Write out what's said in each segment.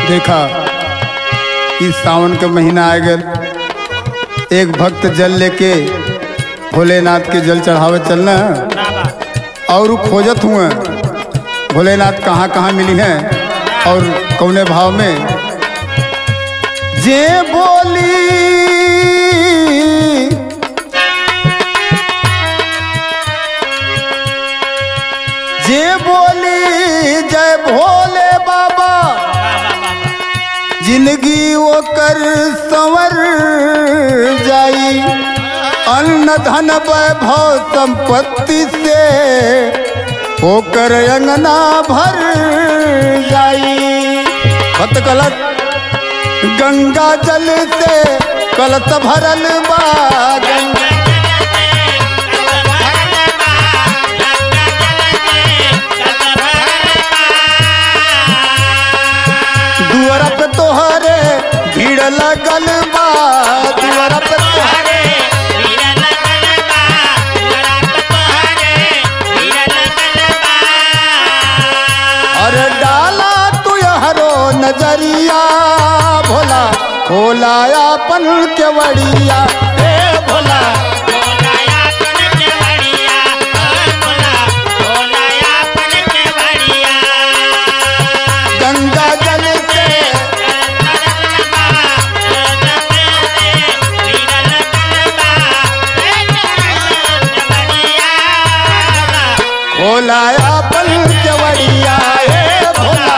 देखा इस सावन के महीना आ गए, एक भक्त जल लेके भोलेनाथ के जल चढ़ावे चलना है और खोजत हुए भोलेनाथ कहाँ कहाँ मिली हैं और कौने भाव में। जे बोली जय भोले बाबा, जिंदगी वो कर संवर जाई, अन्न धन वैभव संपत्ति से होकर अंगना भर जाई। भक्त कलश गंगा जल से कलश भरल बा, दुआरा पे तोहरे भीड़ लगल बा, दुआरा पे तोहरे भीड़ लगल बा, दुआरा पे तोहरे भीड़ लगल बा। अरे डाला तू हरो नजरिया भोला, भोला अपन केवड़िया हे भोला, गंगा जल से भोला अपन केवड़िया हे भोला,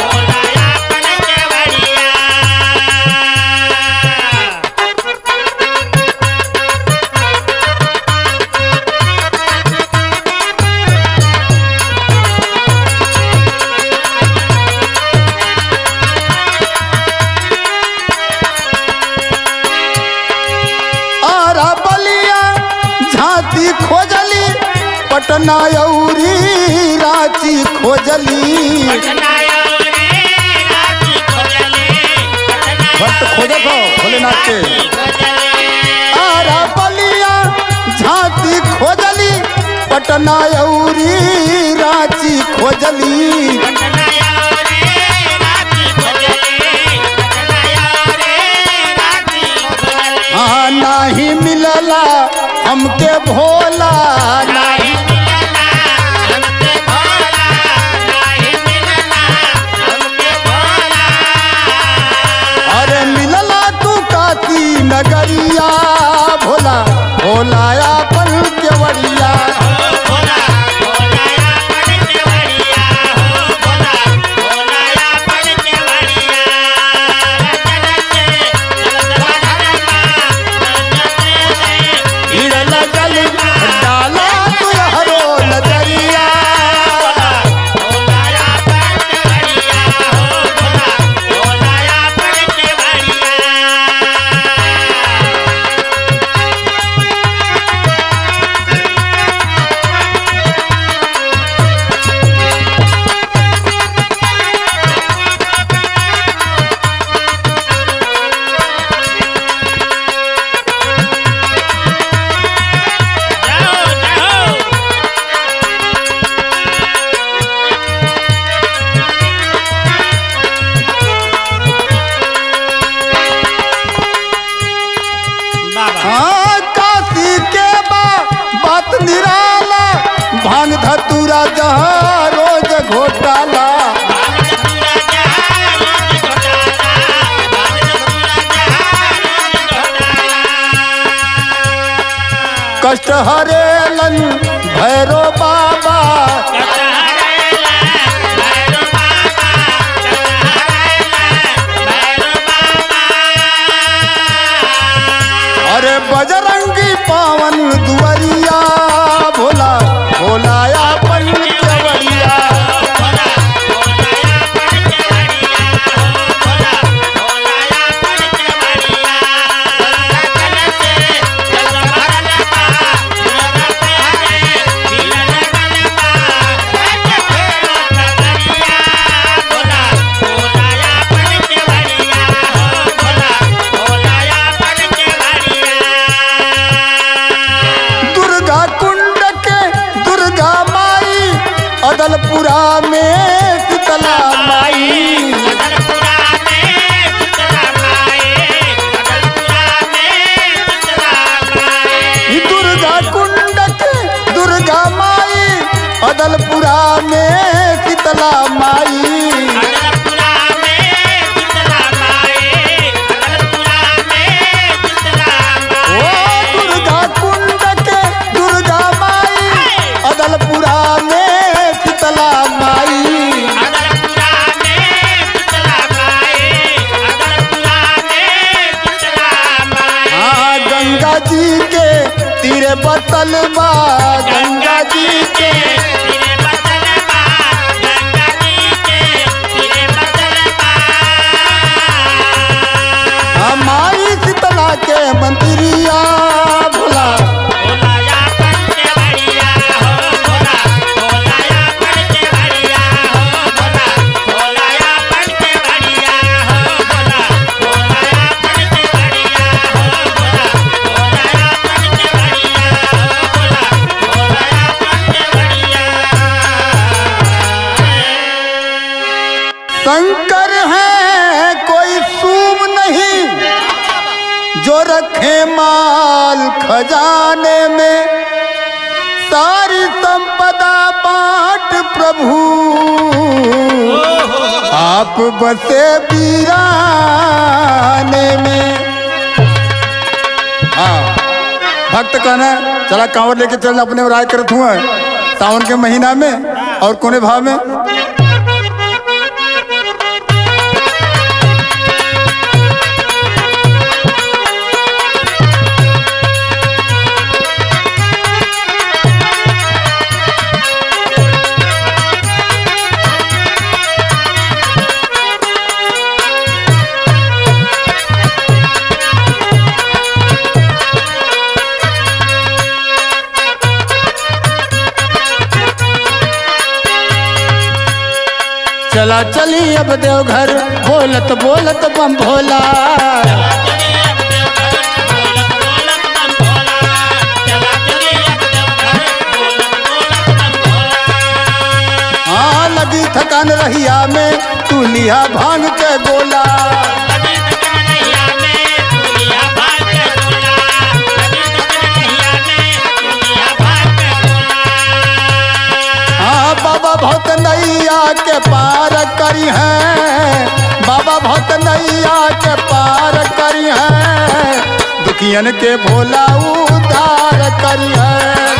खोजली पटना औरी रांची खोजली, भक्त खोजत हो भोलेनाथ के। आरा बलिया झांसी खोजली पटना औरी रांची खोजली, हाँ नहीं मिलला हमके भोला, नहीं मिलला हमके भोला, नहीं मिलला हमके भोला। अरे मिलला तू काशी नगरिया भोला, भोला अपन केवड़िया भोला, भोला अपन केवड़िया भोला, भोला अपन केवड़िया। डाला तू हरो नजरिया भांग धतूरा जहाँ रोज घोटाला, कष्ट हरेलन भैरो बाबा, अरे बजरंगी पावन दुआरिया भोला, भोला अपन केवड़िया भोला, भोला अपन केवड़िया भोला, भोला अपन केवड़िया। गंगा जल से जल भरल बा, दुआरा पे हरे भीड़ तीरे बसल बा गंगा जी के तीरे बसल बा गंगा जी के तीरे बसल बा हमारी शीतला के मंदिरिया भोला भोलाया पंच बढ़िया हो भोला भोलाया पंच बढ़िया हो भोला भोलाया पंच बढ़िया हो भोला भोलाया पंच बढ़िया हो भोला भोलाया पंच बढ़िया हो भोला भोलाया पंच बढ़िया। शंकर है कोई सूम नहीं जो रखे माल खजाने में सारी संपदा बांट प्रभु आप बसे वीराने में। हाँ भक्त कहना चला कांवर लेके चल अपने राय करत हुआ सावन के महीना में और कोने भाव में चला चली अब देवघर बोलत बोलत बम भोला हाँ लगी थकान रहिया में तू लिया भांग के गोला हाँ बाबा बहुत नैया के पार करी है बाबा बहुत नैया के पार करी है दुखियन के भोला उद्धार करी है।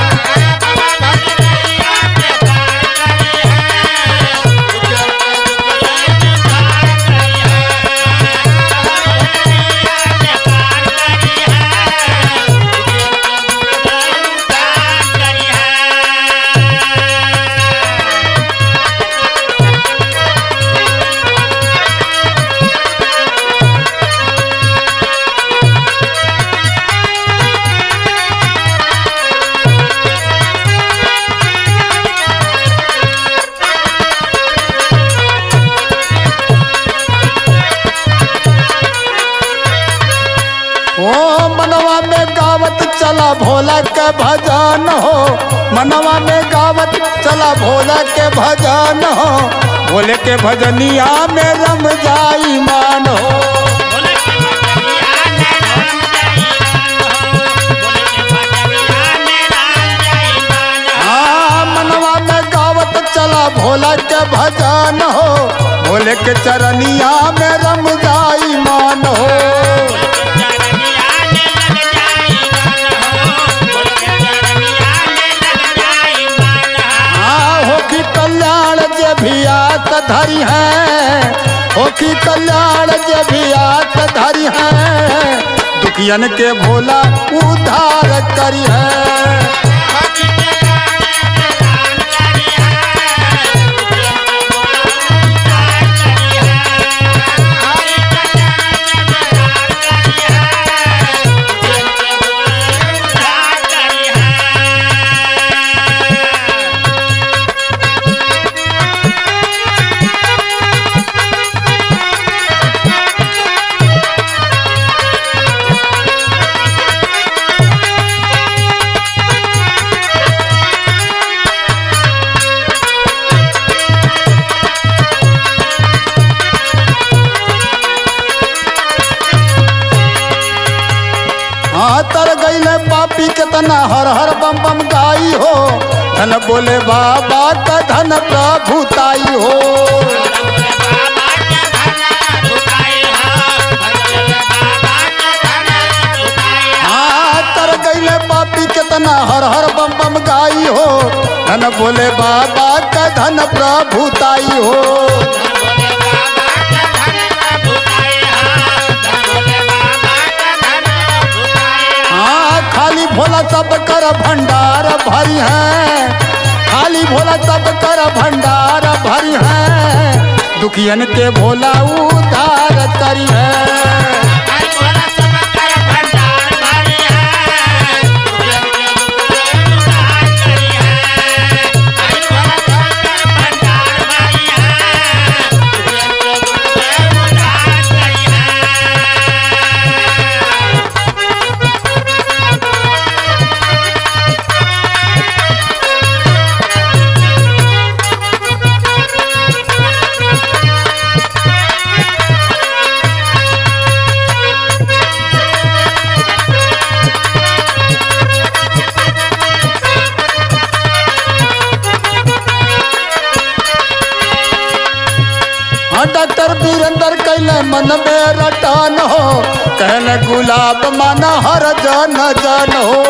ओ मनवा में गावत चला भोला के भजन हो मनवा में गावत चला भोला के भजन हो भोले के भजनिया में रम जाई मान हो। हाँ मनवा में गावत चला भोला के भजन हो भोले के चरनिया में रम जाई मान हो। कल्याण जे भी आत धरी है हो की कल्याण जे भी आत धरी है दुखियन के भोला उद्धार करी है। तर गईले पापी कितना हर हर बम बम गाई हो धन बोले बाबा का धन प्रभुताई हो। हाँ तर गईले पापी कितना हर हर बम बम गाई हो धन बोले बाबा का धन प्रभुताई हो। खाली भोला सब कर भंडार भरी है, खाली भोला सब कर भंडार भरी है, दुखियन के भोला उद्धार करी है। डॉक्टर वीरेंद्र कैले मन में रटान हो, कहले गुलाब माना हर जन जन हो।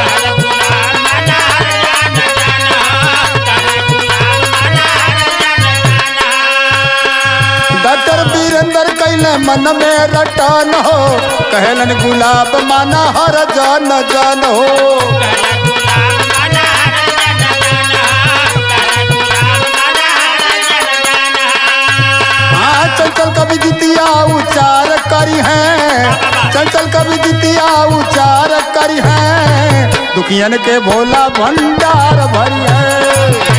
डॉक्टर वीरेंद्र कैले मन में रटान हो, कहलन गुलाब माना हर जन जन हो। चंचल कवि गीतिया उच्चार करी है, चंचल कवि गीतिया उच्चार करी है, दुखियन के भोला भंडार भरी है।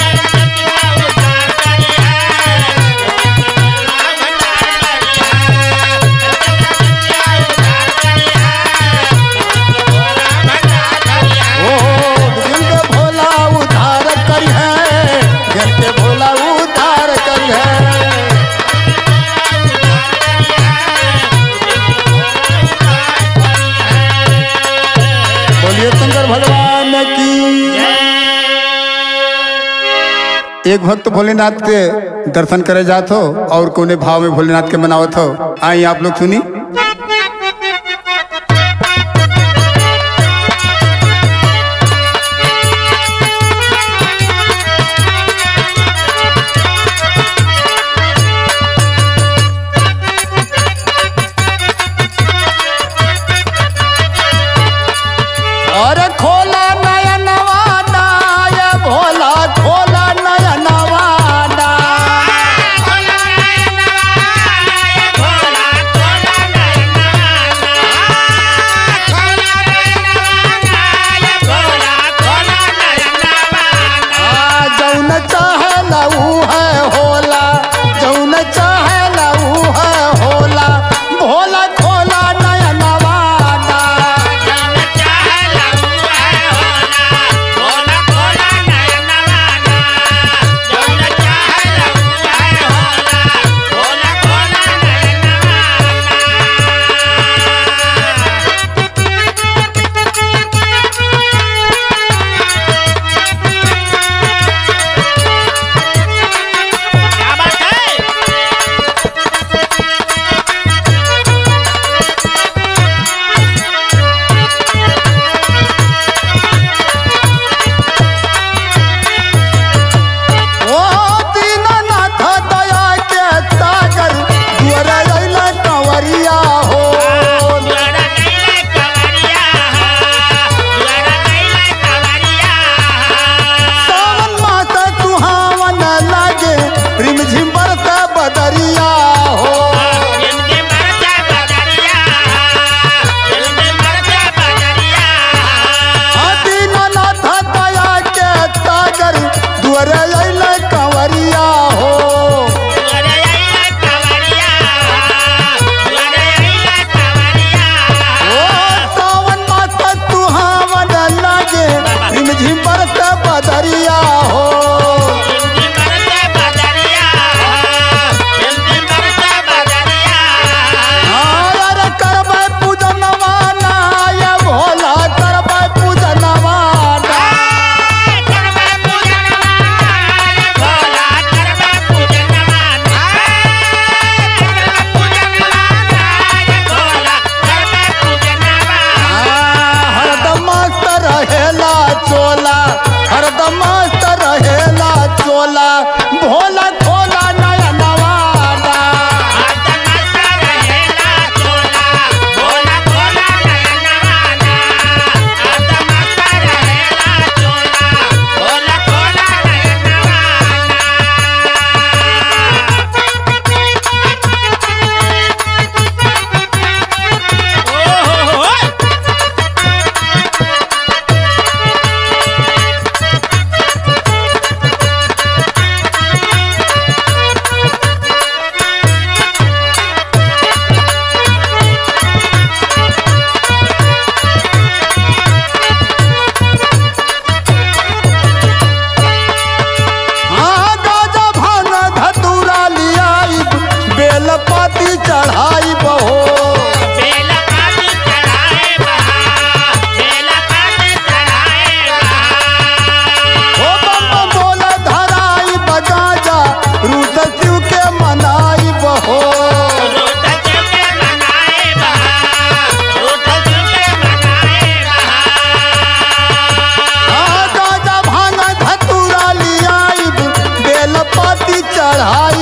भगवान की एक भक्त भोलेनाथ के दर्शन करे जात हो और कोने भाव में भोलेनाथ के मनावत हो। आई आप लोग सुनी। अरे खोला नयन वादा ये भोला, खोला नयन वादा।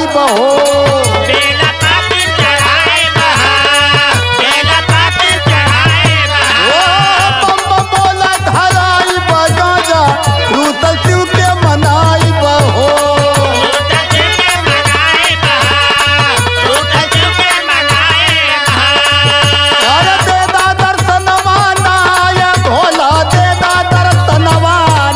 बहो बेला पाती चढ़ाए बहा बेला पाती चढ़ाए बहा बम बम बोला धराई बगाजा रूतल शिव के मनाई बहो रूठा शिव के मनाए बहा रूठा शिव के मनाए बहा अरे देदा दर्शनवा नाय भोला देदा दर्शनवा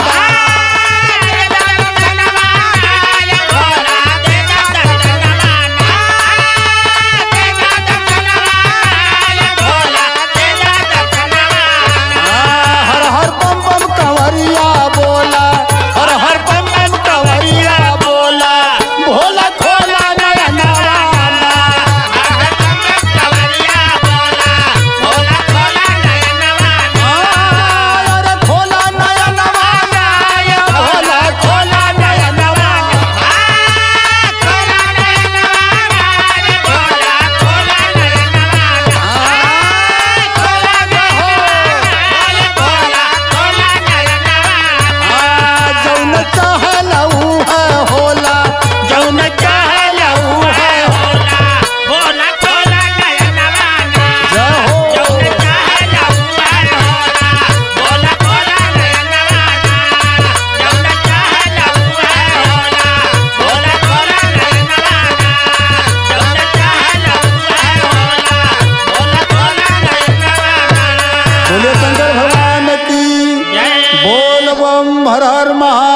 हर हर बम बम कंवरिया बोला हर हर बम बम कंवरिया बोला भोला खोला नयनवा अरे खोला नयनवा नाय भोला खोला नयनवा जौन चाहलऊ है होला जौन चाहलऊ है जय हो बोले शंकर भगवान की बोल बम हर हर महा